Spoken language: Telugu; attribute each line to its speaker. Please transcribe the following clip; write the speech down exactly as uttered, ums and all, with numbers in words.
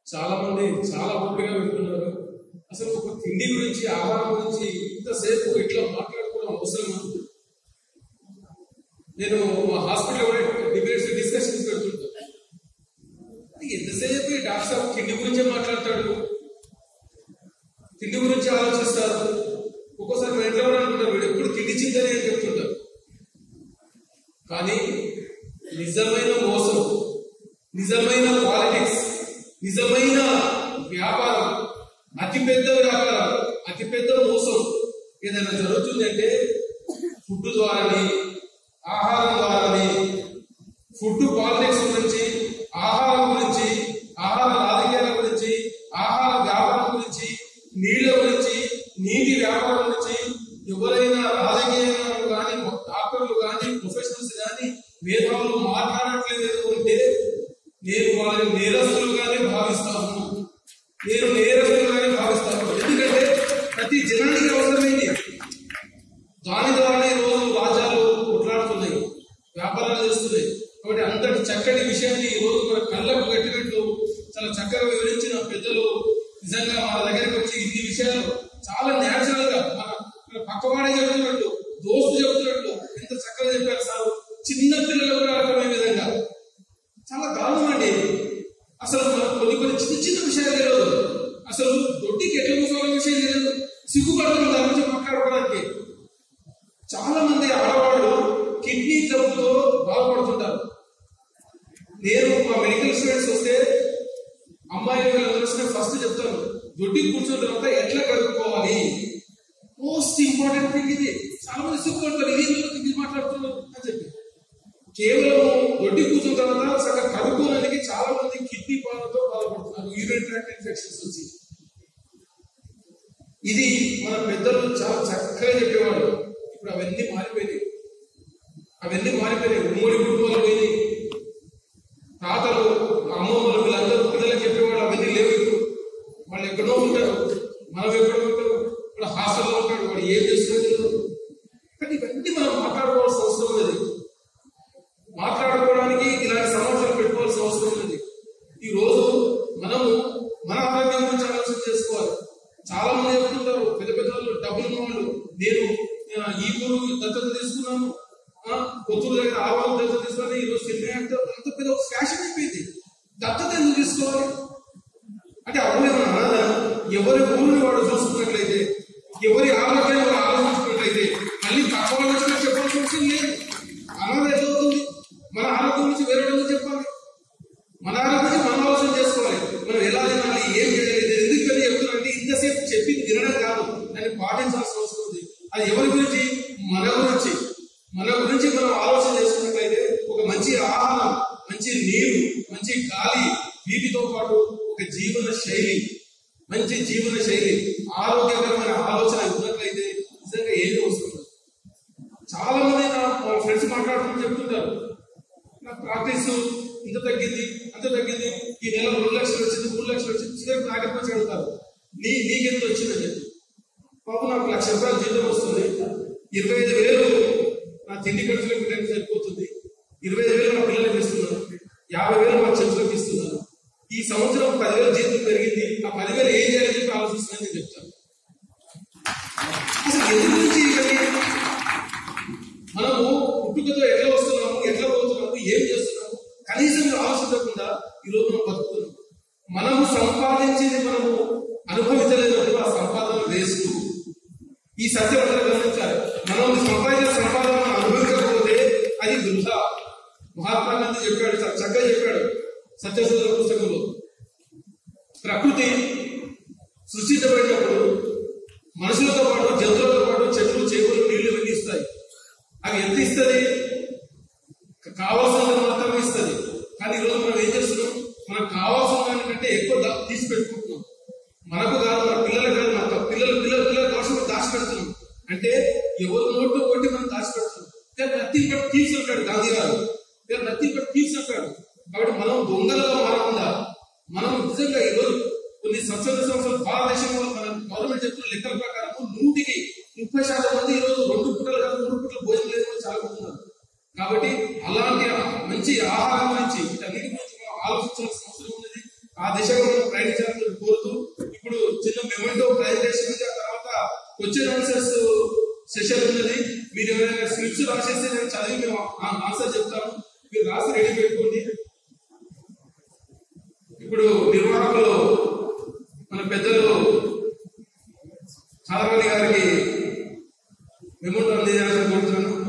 Speaker 1: చాలా మంది చాలా ఓపికగా వింటున్నారు. అసలు ఒక తిండి గురించి, ఆహారం గురించి ఇంతసేపు ఇట్లా మాట్లాడుకోవడం అవసరమా? నేను మా హాస్పిటల్ డిబేట్స్ డిస్కషన్స్ పెడుతుంటాను. ఎంతసేపు డాక్టర్ సాబ్ తిండి గురించే మాట్లాడతాడు, తిండి గురించి ఆలోచిస్తారు. ఒక్కోసారి మా ఇంట్లో అనుకుంటారు వీడు ఎప్పుడు తిండి చింతనే అని చెప్తుంటారు. కానీ నిజమైన మోసం, నిజమైన పాలిటిక్స్, నిజమైన వ్యాపారం, అతిపెద్ద వ్యాపారం, అతిపెద్ద మోసం ఏదైనా జరుగుతుందంటే ఫుడ్ ద్వారానే, ఆహారం ద్వారానే. ఫుడ్ పాలిటిక్స్ గురించి, ఆహారం గురించి, ఆహార రాజకీయాల గురించి, ఆహార వ్యాపారం గురించి, నీళ్ల గురించి, నీటి వ్యాపారం గురించి ఎవరైనా రాజకీయాలు కానీ, డాక్టర్లు కానీ, ప్రొఫెషనల్స్ కానీ, మేధావులు మాట్లాడట్లేదు అంటే నేను వాళ్ళని నేరస్తులుగానే భావిస్తాను. నేను నేరస్తులుగానే భావిస్తాను. ఎందుకంటే ప్రతి జనానికి అవసరమైంది. దాని ద్వారా ఈ రోజు రాజ్యాలు కొట్లాడుతున్నాయి, వ్యాపారాలు చేస్తున్నాయి. కాబట్టి అంతటి చక్కటి విషయాన్ని ఈ రోజు మన కళ్ళకు కట్టినట్లు చాలా చక్కగా వివరించిన పెద్దలు నిజంగా మన దగ్గరికి వచ్చి ఇన్ని విషయాలు చాలా న్యాచురల్ గా మన పక్కవాడే చెబుతున్నట్టు, దోస్తు చెబుతున్నట్టు ఎంత చక్కగా చెప్పారు సార్. చిన్న పిల్లలు కూడా అర్థమయ్యే విధంగా చాలా దారుణం అండి. అసలు మనకు కొన్ని కొన్ని చిన్న చిన్న విషయాలు తెలియదు. అసలు దొడ్డికి ఎట్లా కూర్చోవాలనే విషయం తెలియదు. సిగ్గుపడుతున్న దాని గురించి మాట్లాడుకోవడానికి. చాలా మంది ఆడవాళ్ళు కిడ్నీ జబ్బుతో బాధపడుతుంటారు. నేను మా మెడికల్ స్టూడెంట్స్ వస్తే అమ్మాయిలు వచ్చిన ఫస్ట్ చెప్తాను, దొడ్డికి కూర్చున్న తర్వాత ఎట్లా కడుక్కోవాలి. మోస్ట్ ఇంపార్టెంట్ థింగ్ ఇది. చాలా మంది సిగ్గుపడతారు, ఇది ఇది మాట్లాడుతున్నారు అని చెప్పి. కేవలం దొడ్డి కూర్చున్న తర్వాత సగం కడుక్కోవడానికి చాలా మంది కిడ్నీ బాధతో బాధపడుతున్నారు, యూరిన్ ట్రాక్ట్ ఇన్ఫెక్షన్స్ వచ్చి. ఇది మన పెద్దలు చాలా చక్కగా చెప్పేవాళ్ళు. ఇప్పుడు అవన్నీ మారిపోయినాయి, అవన్నీ మారిపోయినాయి. ఉమ్మడి కుటుంబాలు పోయినాయి. తాతలు, అమ్మమ్మలు వీళ్ళందరూ పిల్లలకు చెప్పేవాళ్ళు అవన్నీ లేవు. ఇప్పుడు వాళ్ళు ఎక్కడో ఉంటారు, మనం ఎక్కడో ఉంటారు. ఇప్పుడు హాస్టల్లో ఉంటాడు, వాడు ఏం చేస్తున్నారు. కానీ ఇవన్నీ మనం మాట్లాడుకోవాల్సిన అవసరం లేదు. మాట్లాడుకోవడానికి ఇలాంటి సమాచారం పెట్టుకోవాల్సిన అవసరం ఉంది. ఈ రోజు మనము మన ఆరోగ్యం గురించి ఆలోచన చేసుకోవాలి. చాలా మంది చెప్తుంటారు, పెద్ద పెద్ద వాళ్ళు, డబ్బులు ఉన్న వాళ్ళు, నేను ఈ ఊరు దత్తత తీసుకున్నాను, కొత్తూరు దగ్గర ఆ వాళ్ళు దత్తత తీసుకున్నాను, ఈ రోజు సినిమా అంటే అంత పెద్ద ఒక ఫ్యాషన్ అయిపోయింది. దత్తత ఎందుకు తీసుకోవాలి అంటే అప్పుడు ఏమన్నా అన్నదా? ఎవరి ఊరిని వాడు చూసుకున్నట్లయితే, ఎవరి ఆరోగ్యాన్ని వాడు ఆలోచించుకున్నట్లయితే మళ్ళీ తక్కువ చెప్పాల్సిన అవసరం లేదు. అన్నది ఎట్లవుతుంది? మన ఆరోగ్యం గురించి వేరే వాళ్ళు చెప్పాలి, మన ఆరోగ్యం గురించి మనం ఆలోచన చేసుకోవాలి. మనం ఎలా తినాలి, ఏం చేయాలి, ఎందుకని చెప్తున్నారంటే ఇంతసేపు చెప్పింది వినడం కాదు, దాన్ని పాటించాల్సిన అవసరం ఉంది. అది ఎవరి గురించి? మన గురించి. మన గురించి మనం ఆలోచన చేసుకున్నట్లయితే ఒక మంచి ఆహారం, మంచి నీరు, మంచి గాలి, వీటితో పాటు ఒక జీవన శైలి, మంచి జీవన శైలి, ఆరోగ్యకరమైన ఆలోచన ఉన్నట్లయితే నిజంగా ఏది అవసరం. చాలా మంది నా ఫ్రెండ్స్ మాట్లాడుతూ చెప్తుంటారు, నా ప్రాక్టీస్ ఇంత తగ్గింది, అంత తగ్గింది, ఈ నెల రెండు లక్షలు వచ్చింది, మూడు లక్షలు వచ్చింది. చివరికి నాగరికి వచ్చి అడుగుతారు, నీ నీకెంత వచ్చిందని చెప్పి. పాపం నాకు లక్ష రూపాయలు జీతం వస్తుంది, ఇరవై ఐదు వేలు నా తిండి ఖర్చులకు టైం సరిపోతుంది, ఇరవై ఐదు వేలు నా పిల్లలకి ఇస్తున్నాను, యాభై వేలు మా చెల్లులకు ఇస్తున్నాను, ఈ సంవత్సరం పదివేలు జీతం పెరిగింది, ఆ పదివేలు ఏం చేయాలని చెప్పి ఆలోచిస్తున్నాను నేను చెప్తాను. అసలు ఎందుకు నుంచి మనము పుట్టుకతో ఎట్లా వస్తున్నాము, ఎట్లా పోతున్నాము, ఏం చేస్తున్నాము కనీసం ఆలోచించకుండా ఈరోజు మనం బతుకుతున్నాం. మనము సంపాదించింది మనము అనుభవించలేనప్పుడు ఆ సంపాదన వేస్ట్. ఈ సత్యం అందరూ గమనించాలి. మనం సంపాదించిన సంపాదన అనుభవించకపోతే అది వృధా. మహాత్మా గాంధీ చెప్పాడు, చక్కగా చెప్పాడు సత్యశోధన పుస్తకంలో. ప్రకృతి సృష్టించబడినప్పుడు మనుషులతో పాటు, జంతువులతో పాటు చెట్లు, చేపలు, నీళ్లు ఇవన్నీ ఇస్తాయి. అవి ఎంత ఇస్తుంది? కావాల్సినంత మాత్రమే ఇస్తుంది. కానీ ఈరోజు మనం ఏం చేస్తున్నాం? మనకు కావాల్సిన దానికంటే ఎక్కువ తీసి పెట్టుకుంటున్నాం. మనకు కాదు, మన పిల్లలకు కాదు, మన పిల్లలు పిల్లలు పిల్లలు దోషం దాచిపెడుతున్నాం. అంటే ఎవరు నోటు కొట్టి మనం దాచిపెడుతున్నాం. నథింగ్ బట్ థీవ్స్ అంటాడు గాంధీ గారు. నథింగ్ బట్ థీవ్స్ అంటాడు. కాబట్టి మనం దొంగలుగా మారకుండా మనం నిజంగా ఈరోజు కొన్ని సంవత్సరాల సంవత్సరాలు భారతదేశంలో మన గవర్నమెంట్ చెప్తున్న లెక్కల ప్రకారం నూటికి ముప్పై శాతం మంది ఈరోజు రెండు పూటలు కాదు మూడు పూటలు భోజనం లేదు చాలా మంది ఉన్నారు. కాబట్టి అలాంటి మంచి ఆహారం గురించి వీటన్నిటి గురించి మనం ఆలోచించాల్సిన అవసరం ఉన్నది. ఆ దిశగా మనం ప్రయత్నించాలని కోరుతూ ఇప్పుడు చిన్న మెమెంటో ప్రజెంటేషన్ ఉంది. ఆ తర్వాత క్వశ్చన్ ఆన్సర్స్ సెషన్ ఉన్నది. మీరు ఎవరైనా స్క్రిప్ట్స్ రాసేస్తే నేను చదివి మేము ఆన్సర్ చెప్తాను. మీరు రాసి రెడీ పెట్టుకోండి. ఇప్పుడు నిర్వాహకులు మన పెద్దలు సారవల్లి గారికి మెమెంటో అందించాలని కోరుతున్నాను.